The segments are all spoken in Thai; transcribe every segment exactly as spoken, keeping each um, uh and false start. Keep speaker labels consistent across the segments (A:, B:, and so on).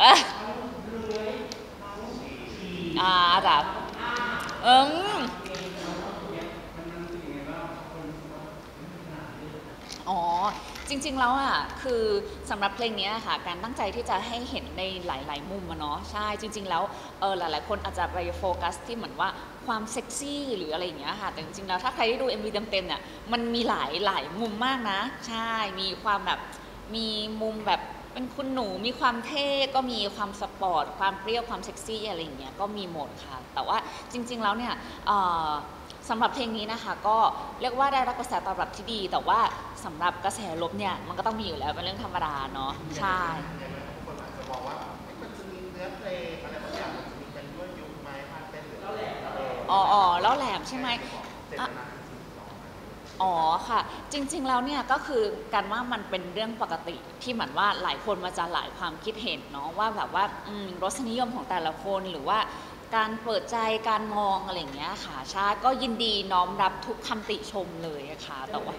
A: อ่าจ้ะเอิมอ๋อจริงๆแล้วอ่ะคือสำหรับเพลงนี้ค่ะการตั้งใจที่จะให้เห็นในหลายๆมุมอะเนาะใช่จริงๆแล้วเออหลายๆคนอาจจะไปโฟกัสที่เหมือนว่าความเซ็กซี่หรืออะไรอย่างเงี้ยค่ะแต่จริงๆแล้วถ้าใครได้ดู เอ็ม วี เต็มๆเนี่ยมันมีหลายหลายมุมมากนะใช่มีความแบบมีมุมแบบเป็นคุณหนูมีความเท่ก็มีความสปอร์ตความเปรี้ยวความเซ็กซี่อะไรอย่างเงี้ยก็มีหมดค่ะแต่ว่าจริงๆแล้วเนี่ยสำหรับเพลงนี้นะคะก็เรียกว่าได้รับกระแสตอบรับที่ดีแต่ว่าสำหรับกระแสลบเนี่ยมันก็ต้องมีอยู่แล้วเป็นเรื่องธรรมดาเนาะใช่
B: คนอาจจะมองว่ามันจะมีเนื้อเพลงอะไรบางอย่างมันจะมีเป็นด้วยยุคไม้พาเต้นหรืออะไร
A: อ๋ออ๋อแล้วแหลมใช่ไหมอ๋อค่ะจริงๆแล้วเนี่ยก็คือการว่ามันเป็นเรื่องปกติที่เหมือนว่าหลายคนมาจะหลายความคิดเห็นเนาะว่าแบบว่ารสนิยมของแต่ละคนหรือว่าการเปิดใจการมองอะไรอย่างเงี้ยค่ะชาก็ยินดีน้อมรับทุกคำติชมเลยค่ะแต่ว่า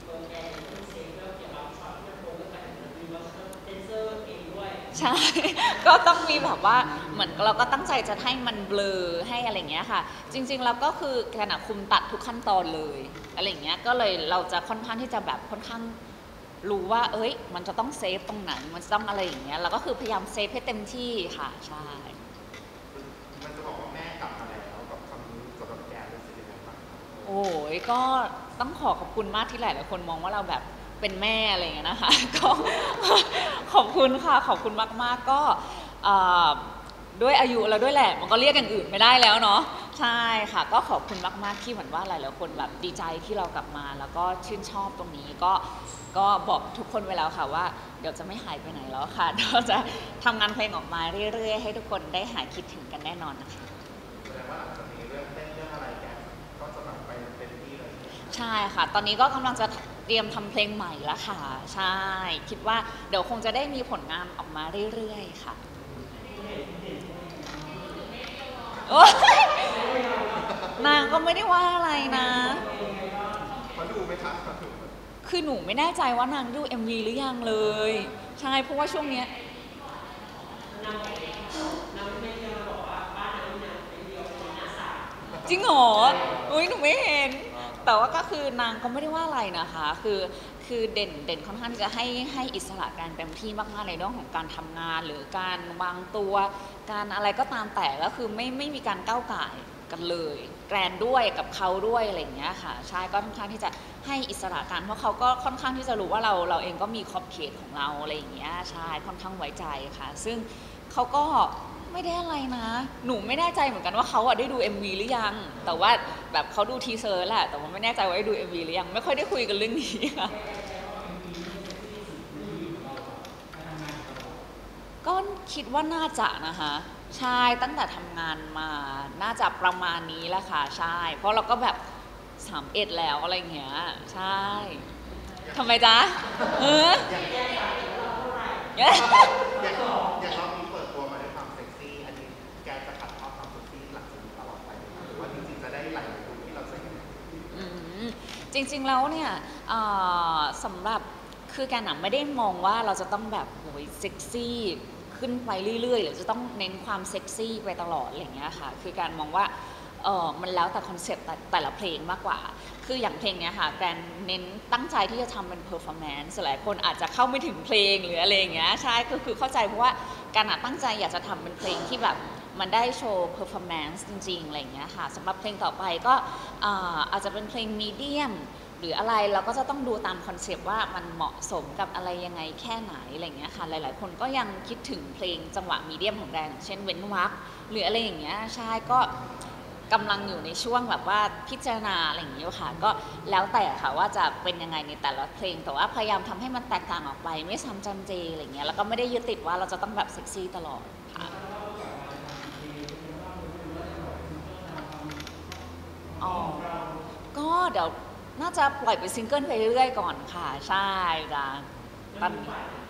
A: ใช่ก็ต้องมีแบบว่าเหมือนเราก็ตั้งใจจะให้มันเบลอให้อะไรเงี้ยค่ะจริงๆเราก็คือขณะคุมตัดทุกขั้นตอนเลยอะไรเงี้ยก็เลยเราจะค่อนข้างที่จะแบบค่อนข้างรู้ว่าเอ้ยมันจะต้องเซฟตรงไหนมันจะต้องอะไรอย่างเงี้ยเราก็คือพยายามเซฟให้เต็มที่ค่ะใช่
B: มันจะบอกว่าแม่กลับมาแล้วกับคำนี้สำหรับแกเป็นสิ่งยังไงบ้าง
A: โอ้ยก็ต้องขอขอบคุณมากที่หลายหลายคนมองว่าเราแบบเป็นแม่อะไรอย่างเงี้ยนะคะก็ขอบคุณค่ะขอบคุณมากๆก็ด้วยอายุแล้วด้วยแหละมันก็เรียกอย่างอื่นไม่ได้แล้วเนาะใช่ค่ะก็ขอบคุณมากๆที่เหมือนว่าหลายๆคนแบบดีใจที่เรากลับมาแล้วก็ชื่นชอบตรงนี้ก็ก็บอกทุกคนไว้แล้วค่ะว่าเดี๋ยวจะไม่หายไปไหนแล้วค่ะเราจะทำงานเพลงออกมาเรื่อยๆให้ทุกคนได้หายคิดถึงกันแน่นอนนะคะ
B: แสดงว่าหลังจากนี้เรื่องเต้นเรื่องอะไรแกก็จะแบบไปเต็มที่เลย
A: ใช่ค่ะตอนนี้ก็กำลังจะเตรียมทำเพลงใหม่แล้วค่ะใช่คิดว่าเดี๋ยวคงจะได้มีผลงานออกมาเรื่อยๆค่ะนางก็ไม่ได้ว่าอะไรนะ
B: เขาดูไหมครับ
A: คือหนูไม่แน่ใจว่านางดู เอ็ม วี หรือยังเลยใช่เพราะว่าช่วงเนี้ยจริงเหรออุ้ยหนูไม่เห็นแต่ว่าก็คือนางก็ไม่ได้ว่าอะไรนะคะคือคือเด่นเด่นค่อนข้างที่จะให้ให้อิสระการเต็มที่มากๆในเรื่องของการทำงานหรือการวางตัวการอะไรก็ตามแต่ก็คือไม่ไม่มีการก้าวก่ายกันเลยแกรนด้วยกับเขาด้วยอะไรอย่างเงี้ยค่ะใช่ก็ค่อนข้างที่จะให้อิสระกันเพราะเขาก็ค่อนข้างที่จะรู้ว่าเราเราเองก็มีขอบเขตของเราอะไรอย่างเงี้ยใช่ค่อนข้างไว้ใจค่ะซึ่งเขาก็ไม่ได้อะไรนะหนูไม่แน่ใจเหมือนกันว่าเขาอะได้ดู เอ็ม วี หรือยังแต่ว่าแบบเขาดูทีเซอร์แหละแต่ว่าไม่แน่ใจว่าได้ดู เอ็ม วี หรือยังไม่ค่อยได้คุยกันเรื่องนี้ค่ะก็คิดว่าน่าจะนะคะใช่ตั้งแต่ทำงานมาน่าจะประมาณนี้แหละค่ะใช่เพราะเราก็แบบสามเอ็ดแล้วอะไรเงี้ยใช่ทำไมจ๊ะเออ
B: อย่างอย่างเรามีเปิดตัวมาด้วยความเซ็กซี่อันนี้แกจะขัดข้อความเซ็กซี่หลังจากนี้ตลอดไปหรือว่าจริงๆจะได้หลายๆคนที่เราจะเห็น
A: จริงๆแล้วเนี่ยสำหรับคือแกหนังไม่ได้มองว่าเราจะต้องแบบโอ้ยเซ็กซี่ขึ้นไปเรื่อยๆหรือจะต้องเน้นความเซ็กซี่ไปตลอดอะไรอย่างเงี้ยค่ะคือการมองว่าเออมันแล้วแต่คอนเซ็ปต์แต่ละเพลงมากกว่าคืออย่างเพลงเนี้ยค่ะแกรนเน้นตั้งใจที่จะทำเป็นเพอร์ฟอร์แมนซ์หลายคนอาจจะเข้าไม่ถึงเพลงหรืออะไรอย่างเงี้ยใช่ก็คือเข้าใจเพราะว่าการตั้งใจอยากจะทำเป็นเพลงที่แบบมันได้โชว์เพอร์ฟอร์แมนซ์จริงๆอะไรอย่างเงี้ยค่ะสำหรับเพลงต่อไปก็อาจจะเป็นเพลงมีเดียมหรืออะไรเราก็จะต้องดูตามคอนเซปต์ว่ามันเหมาะสมกับอะไรยังไงแค่ไหนอะไรอย่างเงี้ยค่ะหลายๆคนก็ยังคิดถึงเพลงจังหวะมีเดียมของแดนเช่นเว้นวรรคหรืออะไรอย่างเงี้ยใช่ก็กำลังอยู่ในช่วงแบบว่าพิจารณาอะไรอย่างเงี้ยค่ะก็แล้วแต่ค่ะว่าจะเป็นยังไงในแต่ละเพลงแต่ว่าพยายามทำให้มันแตกต่างออกไปไม่ซ้ำจำเจอะไรเงี้ยแล้วก็ไม่ได้ยึดติดว่าเราจะต้องแบบเซ็กซี่ตลอดค่ะอ๋อก็เดี๋ยวน่าจะปล่อยเป็นซิงเกิลไปเรื่อยๆก่อนค่ะใช่จ้ะตอน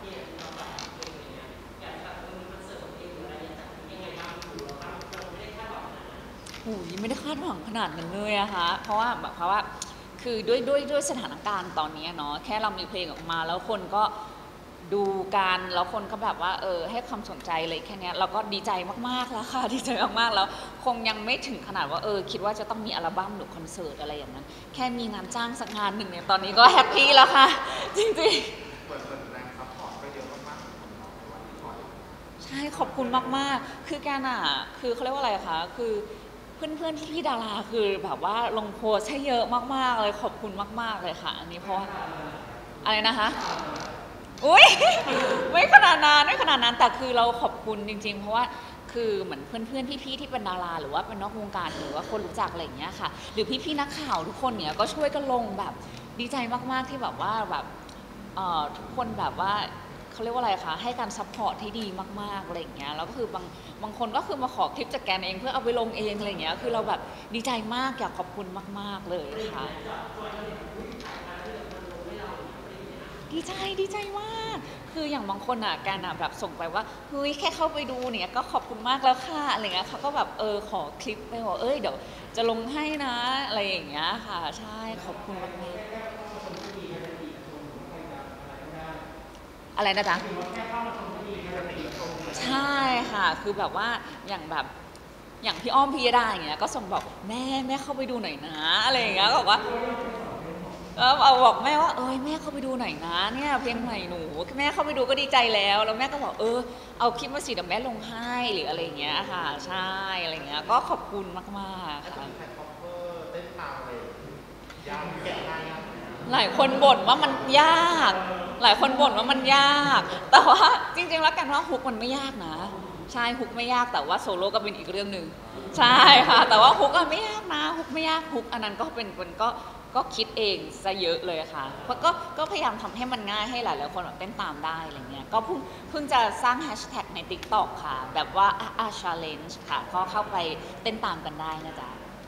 A: หูยไม่ได้คาดหวังขนาดนั้นเลยอะคะเพราะว่าแบบเพราะว่าคือด้วยด้วยด้วยสถานการณ์ตอนนี้เนาะแค่เรามีเพลงออกมาแล้วคนก็ดูกันแล้วคนก็แบบว่าเออให้ความสนใจเลยแค่เนี้ยเราก็ดีใจมากๆแล้วค่ะดีใจมากๆแล้วคงยังไม่ถึงขนาดว่าเออคิดว่าจะต้องมีอัลบั้มหรือคอนเสิร์ตอะไรอย่างนั้นแค่มีงานจ้างสักงานหนึ่งเนี่ยตอนนี้ก็แฮปปี้แล้วค่ะจริง
B: เหมือนเหมือนแรงซัพพอร์ตก็เยอะมากๆของเราในวันที่ถอย
A: ๆใช่ขอบคุณมากๆคือการอ่ะคือเขาเรียกว่าอะไรคะคือเพื่อนๆพี่ๆดาราคือแบบว่าลงโพสให้เยอะมากๆเลยขอบคุณมากๆเลยค่ะอันนี้เพราะว่าอะไรนะคะอุ้ยไม่ขนาดนั้นไม่ขนาดนั้นแต่คือเราขอบคุณจริงๆเพราะว่าคือเหมือนเพื่อนๆพี่ๆที่เป็นดาราหรือว่าเป็นนอกวงการหรือว่าคนรู้จักอะไรอย่างเงี้ยค่ะหรือพี่ๆนักข่าวทุกคนเนี่ยก็ช่วยกันลงแบบดีใจมากๆที่แบบว่าแบบทุกคนแบบว่าเขาเรียกว่าอะไรคะให้การซัพพอร์ตที่ดีมากๆอะไรอย่างเงี้ยแล้วก็คือบางบางคนก็คือมาขอคลิปจากแกนเองเพื่อเอาไปลงเองอะไรอย่างเงี้ยคือเราแบบดีใจมากอยากขอบคุณมากๆเลยค่ะดีใจดีใจมากคืออย่างบางคนอ่ะการอ่ะแบบส่งไปว่าเฮ้ยแค่เข้าไปดูเนี่ยก็ขอบคุณมากแล้วค่ะอะไรเงี้ยเขาก็แบบเออขอคลิปไปบอกเอ้ยเดี๋ยวจะลงให้นะอะไรอย่างเงี้ยค่ะใช่ขอบคุณมากๆอะไรนะจ๊ะใช่ค่ะคือแบบว่าอย่างแบบอย่างพี่อ้อมพิยดาอย่างเงี้ยก็ส่งบอกแม่แม่เข้าไปดูหน่อยนะอะไรอย่างเงี้ยบอกว่าแล้วเอาบอกแม่ว่าเอ้ยแม่เข้าไปดูหน่อยนะเนี่ยเพลงใหม่หนูแม่เข้าไปดูก็ดีใจแล้วแล้วแม่ก็บอกเออเอาคลิปมาสิเดี๋ยวแม่ลงให้หรืออะไรอย่างเงี้ยค่ะใช่อะไรเงี้ยก็ขอบคุณมากๆค่ะ
B: เต้นตามเลยยากแกะง่าย
A: หลายคนบ่นว่ามันยากหลายคนบ่นว่ามันยากแต่ว่าจริงๆแล้วกันว่าฮุกมันไม่ยากนะใช่ฮุกไม่ยากแต่ว่าโซโล่ก็เป็นอีกเรื่องหนึ่งใช่ค่ะแต่ว่าฮุกอะไม่ยากนะฮุกไม่ยากฮุกอันนั้นก็เป็นคนก็ก็คิดเองซะเยอะเลยค่ะเพราะก็ก็พยายามทำให้มันง่ายให้หลายๆคนแบบเต้นตามได้อะไรเงี้ยก็เพิ่งเพิ่งจะสร้างแฮชแท็กใน ติ๊กต็อก ค่ะแบบว่าอาอาชาเลนจ์ค่ะก็เข้าไปเต้นตามกันได้นะจ๊ะ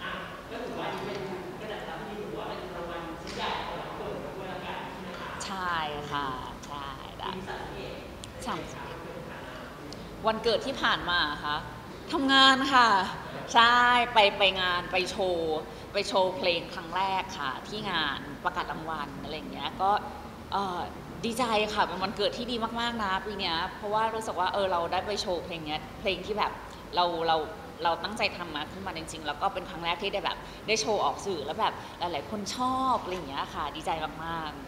A: ใช่ค่ะใช่ได้สามสิบวันเกิดที่ผ่านมาค่ะทำงานค่ะใช่ไปไปงานไปโชว์ไปโชว์เพลงครั้งแรกค่ะที่งานประกาศรางวัลอะไรอย่างเงี้ยก็ดีใจค่ะเป็นวันเกิดที่ดีมากๆนะปีนี้เพราะว่ารู้สึกว่าเออเราได้ไปโชว์เพลงนี้เพลงที่แบบเราเราเราตั้งใจทำมาขึ้นมาจริงๆแล้วก็เป็นครั้งแรกที่ได้แบบได้โชว์ออกสื่อแล้วแบบหลายๆคนชอบอะไรอย่างเงี้ยค่ะดีใจมากๆ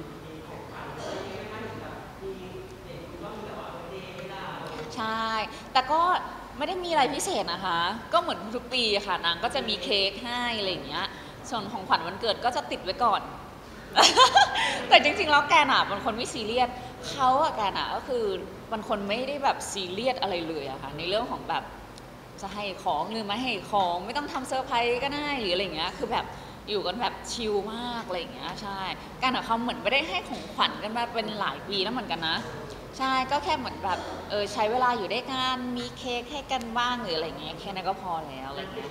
A: ใช่แต่ก็ไม่ได้มีอะไรพิเศษนะคะก็เหมือนทุกปีค่ะนางก็จะมีเค้กให้อะไรอย่างเงี้ยส่วนของขวัญวันเกิดก็จะติดไว้ก่อน แต่จริงๆแล้วแกน่ะเป็นคนไม่ซีเรียสเขาอะแกน่ะก็คือเป็นคนไม่ได้แบบซีเรียสอะไรเลยอะค่ะในเรื่องของแบบจะให้ของหรือไม่ให้ของไม่ต้องทำเซอร์ไพรส์ก็ได้หรืออะไรเงี้ยคือแบบอยู่กันแบบชิลมากอะไรอย่างเงี้ยใช่การกับเขาเหมือนไม่ได้ให้ของขวัญกันมาเป็นหลายปีแล้วเหมือนกันนะใช่ก็แค่เหมือนแบบเออใช้เวลาอยู่ด้วยกันมีเค้กให้กันบ้างหรืออะไรเงี้ยแค่นั้นก็พอแล้วอะไรเงี้ย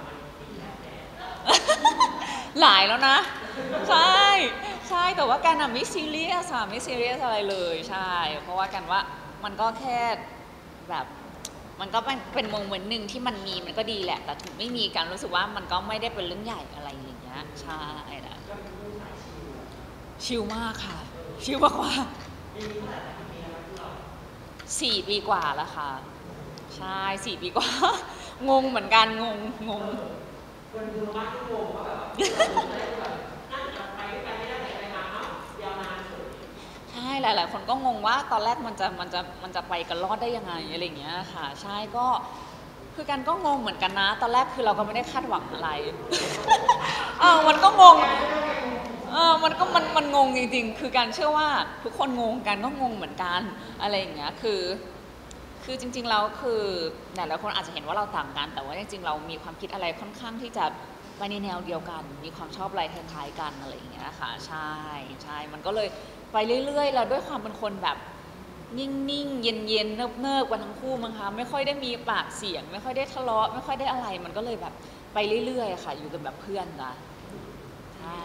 A: หลายแล้วนะใช่ใช่แต่ว่าการอ่ะไม่ซีเรียสอะไม่ซีเรียสอะไรเลยใช่เพราะว่ากันว่ามันก็แค่แบบมันก็เป็นเป็นโมเมนต์หนึ่งที่มันมีมันก็ดีแหละแต่ถึงไม่มีการรู้สึกว่ามันก็ไม่ได้เป็นเรื่องใหญ่อะไรอย่างเงี้ยใช่นะชิลมากค่ะชิลมากกว่าสี่ปีกว่าแล้วค่ะใช่สี่ปีกว่างงเหมือนกันงงงงใช่หลายๆคนก็งงว่าตอนแรกมันจะมันจะมันจะไปกันรอดได้ยังไงอะไรอย่างเงี้ยค่ะใช่ก็คือกันก็งงเหมือนกันนะตอนแรกคือเราก็ไม่ได้คาดหวังอะไรเออมันก็งงเออมันก็มันมันงงจริงๆคือการเชื่อว่าทุกคนงงกันก็งงเหมือนกันอะไรอย่างเงี้ยคือคือจริงๆแล้วคือหลายๆคนอาจจะเห็นว่าเราต่างกันแต่ว่าจริงๆเรามีความคิดอะไรค่อนข้างที่จะไปในแนวเดียวกันมีความชอบอะไรคล้ายๆกันอะไรอย่างเงี้ยค่ะใช่ใช่มันก็เลยไปเรื่อยๆแล้วด้วยความเป็นคนแบบนิ่งๆเย็นๆเนิบๆกันทั้งคู่มั้งคะไม่ค่อยได้มีปากเสียงไม่ค่อยได้ทะเลาะไม่ค่อยได้อะไรมันก็เลยแบบไปเรื่อยๆค่ะอยู่กันแบบเพื่อนนะใช่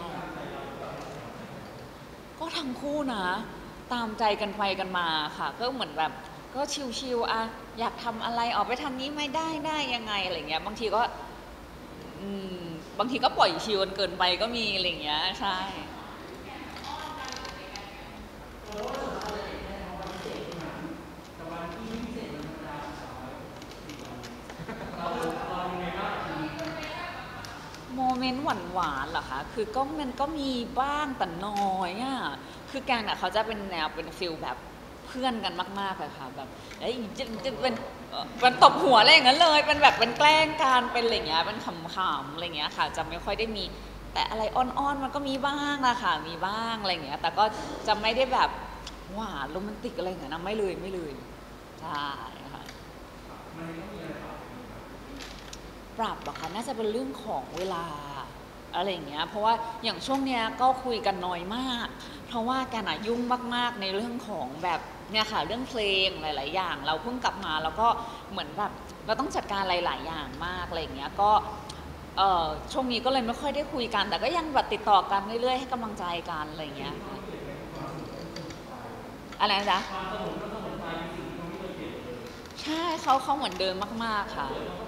A: ก็ทั้งคู่นะตามใจกันไปกันมาค่ะก็เหมือนแบบก็ชิวๆอะอยากทำอะไรออกไปทำนี้ไม่ได้ได้ยังไงอะไรเงี้ยบางทีก็อืมบางทีก็ปล่อยชิวเกินไปก็มีอะไรเงี้ยใช่านเหรอคะคือก็มันก็มีบ้างแต่น้อยอ่ะคือแกนอ่ะเขาจะเป็นแนวเป็นฟิลแบบเพื่อนกันมากๆเลยค่ะแบบเอ้ยจะจะเป็นมันตบหัวอะไรอย่างนั้นเลยเป็นแบบเป็นแกล้งกันเป็นอะไรเงี้ยเป็นขำๆอะไรเงี้ยค่ะจะไม่ค่อยได้มีแต่อะไรอ่อนๆมันก็มีบ้างอะค่ะมีบ้างอะไรเงี้ยแต่ก็จะไม่ได้แบบหวานโรแมนติกอะไรอย่างเงี้ยนะไม่เลยไม่เลยใช่ค่ะปรับหรอคะน่าจะเป็นเรื่องของเวลาอะไรอย่างเงี้ยเพราะว่าอย่างช่วงเนี้ยก็คุยกันน้อยมากเพราะว่าแกน่ะยุ่งมากๆในเรื่องของแบบเนี่ยค่ะเรื่องเพลงหลายๆอย่างเราเพิ่งกลับมาแล้วก็เหมือนแบบเราต้องจัดการหลายๆอย่างมากอะไรอย่างเงี้ยก็เอ่อช่วงนี้ก็เลยไม่ค่อยได้คุยกันแต่ก็ยังแบบติดต่อกันเรื่อยๆให้กำลังใจกันอะไรอย่างเงี้ยอะไรนะจ๊ะใช่เขาเขาเหมือนเดิมมากๆค่ะ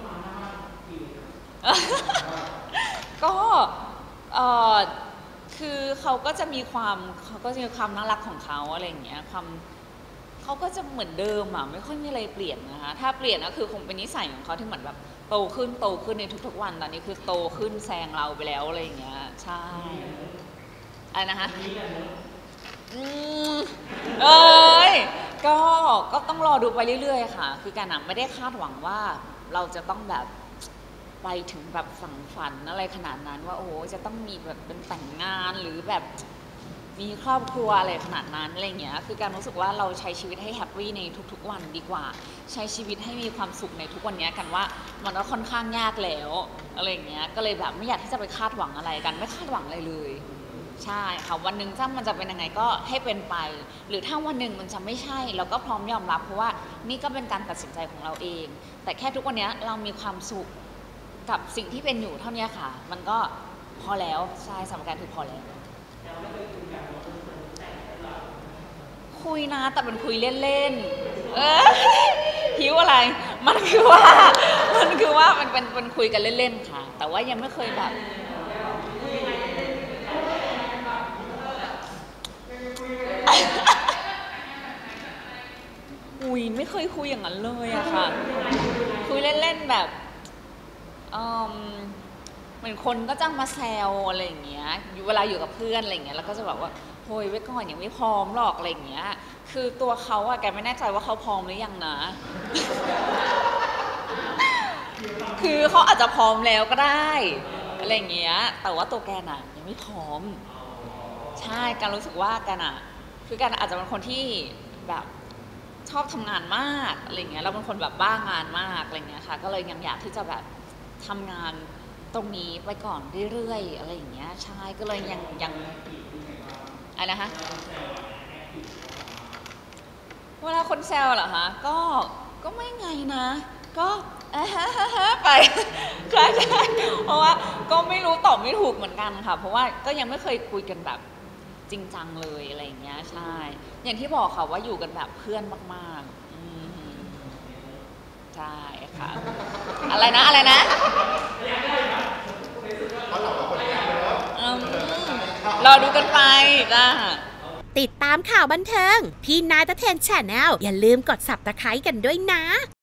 A: ก็เออคือเขาก็จะมีความเขาก็จะมีความน่ารักของเขาอะไรอย่างเงี้ยความเขาก็จะเหมือนเดิมอ่ะไม่ค่อยมีอะไรเปลี่ยนนะคะถ้าเปลี่ยนก็คือคงเป็นนิสัยของเขาที่เหมือนแบบโตขึ้นโตขึ้นในทุกๆวันตอนนี้คือโตขึ้นแซงเราไปแล้วอะไรอย่างเงี้ยใช่อะไรนะคะอืมเอ้ยก็ก็ต้องรอดูไปเรื่อยๆค่ะคือการอ่ะไม่ได้คาดหวังว่าเราจะต้องแบบไปถึงแบบฝังฝันอะไรขนาดนั้นว่าโอ้โหจะต้องมีแบบเป็นแต่งงานหรือแบบมีครอบครัวอะไรขนาดนั้นอะไรเงี้ยคือการรู้สึกว่าเราใช้ชีวิตให้แฮปปี้ในทุกๆวันดีกว่าใช้ชีวิตให้มีความสุขในทุกวันนี้กันว่ามันก็ค่อนข้างยากแล้วอะไรเงี้ยก็เลยแบบไม่อยากที่จะไปคาดหวังอะไรกันไม่คาดหวังอะไรเลยใช่ค่ะวันหนึ่งถ้ามันจะเป็นยังไงก็ให้เป็นไปหรือถ้าวันหนึ่งมันจะไม่ใช่เราก็พร้อมยอมรับเพราะว่านี่ก็เป็นการตัดสินใจของเราเองแต่แค่ทุกวันนี้เรามีความสุขกับสิ่งที่เป็นอยู่เท่านี้ค่ะมันก็พอแล้วใช่สำหรับการคือพอแล้วคุยนะแต่เป็นคุยเล่นๆเออหิวอะไรมันคือว่ามันคือว่ามันเป็นเป็นคุยกันเล่นๆค่ะแต่ว่ายังไม่เคยแบบคุยไม่เคยคุยอย่างนั้นเลยอะค่ะคุยเล่นๆแบบเออเหมือนคนก็จ้างมาแซวอะไรอย่างเงี้ยเวลาอยู่กับเพื่อนอะไรอย่างเงี้ยแล้วก็จะแบบว่าโหยไว้ก่อนยังไม่พร้อมหรอกอะไรอย่างเงี้ยคือตัวเขาอะแกไม่แน่ใจว่าเขาพร้อมหรือยังนะ คือเขาอาจจะพร้อมแล้วก็ได้อะไรอย่างเงี้ยแต่ว่าตัวแกน่ะยังไม่พร้อมใช่การรู้สึกว่าแกน่ะคือแกอาจจะเป็นคนที่แบบชอบทำงานมากอะไรเงี้ยเราเป็นคนแบบบ้างานมากอะไรเงี้ยค่ะก็เลยยังอยากที่จะแบบทำงานตรงนี้ไปก่อนเรื่อยๆอะไรอย่างเงี้ยใช่ก็เลยยังยังอะไรนะคะเวลาคนแซวเหรอคะก็ก็ไม่ไงนะก็ไปใช่ใช่เพราะว่าก็ไม่รู้ตอบไม่ถูกเหมือนกันค่ะเพราะว่าก็ยังไม่เคยคุยกันแบบจริงจังเลยอะไรอย่างเงี้ยใช่อย่างที่บอกค่ะว่าอยู่กันแบบเพื่อนมากๆใช่ค่ะอะไรนะอะไรนะรอดูกันไปจ้า
C: ติดตามข่าวบันเทิงพี่นายตะเทนแชนแนลอย่าลืมกด ซับสไครบ์ กันด้วยนะ